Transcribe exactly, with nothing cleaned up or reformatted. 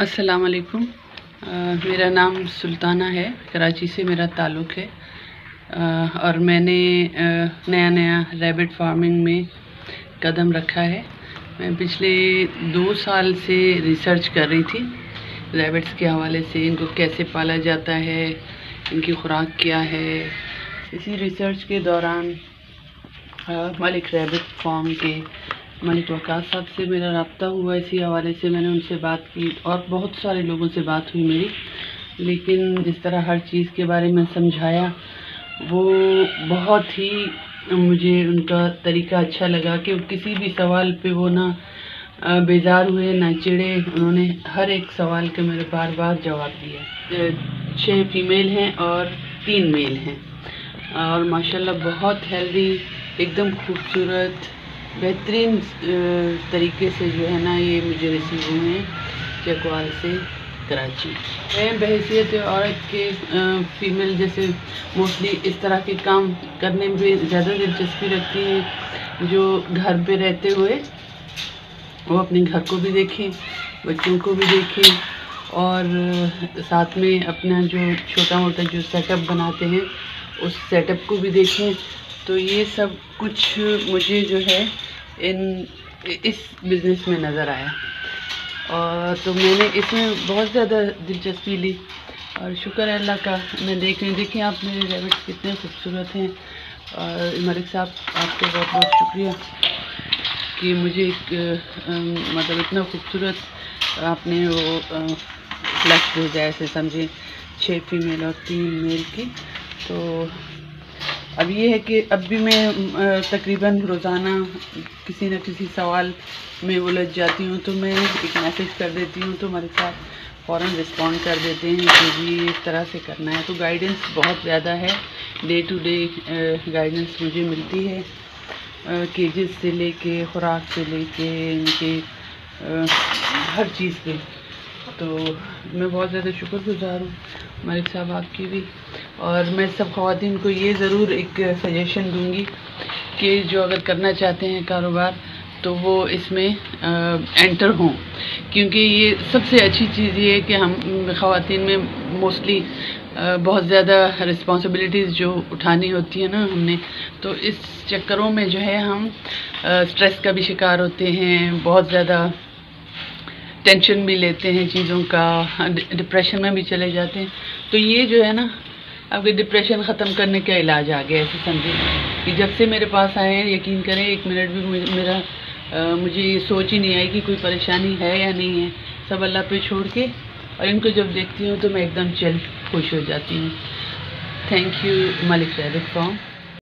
السلام علیکم. میرا نام سلطانہ ہے. کراچی سے میرا تعلق ہے اور میں نے نیا نیا ریبٹ فارمنگ میں قدم رکھا ہے. میں پچھلے دو سال سے ریسرچ کر رہی تھی ریبٹس کے حوالے سے، ان کو کیسے پالا جاتا ہے، ان کی خوراک کیا ہے. اسی ریسرچ کے دوران ملک ریبٹ فارم کے ملک وقاص صاحب سے میرا رابطہ ہوا. اسی حوالے سے میں نے ان سے بات کی اور بہت سارے لوگوں سے بات ہوئی میری، لیکن جس طرح ہر چیز کے بارے میں سمجھایا وہ بہت ہی مجھے ان کا طریقہ اچھا لگا کہ کسی بھی سوال پہ وہ نہ بیزار ہوئے نہ چڑے. انہوں نے ہر ایک سوال کے میرے بار بار جواب دیا. چھ فیمیل ہیں اور تین میل ہیں اور ماشاءاللہ بہت ہیلدی، ایک دم خوبصورت، بہترین طریقے سے جو ہے نا یہ مجھے ریسیو ہوئے ہیں چکوال سے کراچی. میں بحیثیت عورت کے فیمیل جیسے موسٹلی اس طرح کے کام کرنے میں زیادہ دلچسپی رکھتی ہیں جو گھر پہ رہتے ہوئے وہ اپنے گھر کو بھی دیکھیں، بچوں کو بھی دیکھیں اور ساتھ میں اپنا جو چھوٹا موٹا جو سیٹ اپ بناتے ہیں اس سیٹ اپ کو بھی دیکھیں. تو یہ سب کچھ مجھے جو ہے ان اس بزنس میں نظر آیا اور تو میں نے اس میں بہت زیادہ دلچسپی لی اور شکر ہے اللہ کا. میں دیکھ رہی دیکھیں آپ میرے ریبٹس کتنے خوبصورت ہیں اور ملک صاحب آپ کو بہت بہت شکریہ کہ مجھے ایک مطلب اتنا خوبصورت آپ نے وہ فلیش بھیجا، ایسے سمجھیں چھ فیمیل اور تین میل کی. تو اب یہ ہے کہ اب بھی میں تقریباً روزانہ کسی نہ کسی سوال میں الجھ جاتی ہوں تو میں ایک میسیج کر دیتی ہوں تو میرے ساتھ فوراً رسپونڈ کر دیتے ہیں کہ جی اس طرح سے کرنا ہے. تو گائیڈنس بہت زیادہ ہے، ڈے ٹو ڈے گائیڈنس مجھے ملتی ہے، کیجز سے لے کے خوراک سے لے کے ان کے ہر چیز پہ. تو میں بہت زیادہ شکر گزار ہوں ملک صاحب آپ کی بھی. اور میں سب خواتین کو یہ ضرور ایک سجیشن دوں گی کہ جو اگر کرنا چاہتے ہیں کاروبار تو وہ اس میں انٹر ہوں، کیونکہ یہ سب سے اچھی چیز یہ ہے کہ ہم خواتین میں موسٹلی بہت زیادہ رسپانسبلٹیز جو اٹھانی ہوتی ہے نا ہم نے، تو اس چکروں میں جو ہے ہم اسٹریس کا بھی شکار ہوتے ہیں، بہت زیادہ ٹینشن بھی لیتے ہیں چیزوں کا، ڈپریشن میں بھی چلے جاتے ہیں. تو یہ جو ہے نا اب ڈپریشن ختم کرنے کا علاج آ گیا. ایسے سمجھیں کہ جب سے میرے پاس آئے ہیں یقین کریں ایک منٹ بھی میرا مجھے یہ سوچ ہی نہیں آئی کہ کوئی پریشانی ہے یا نہیں ہے. سب اللہ پہ چھوڑ کے اور ان کو جب دیکھتی ہوں تو میں ایک دم چل خوش ہو جاتی ہوں. Thank you Malik rabbit form.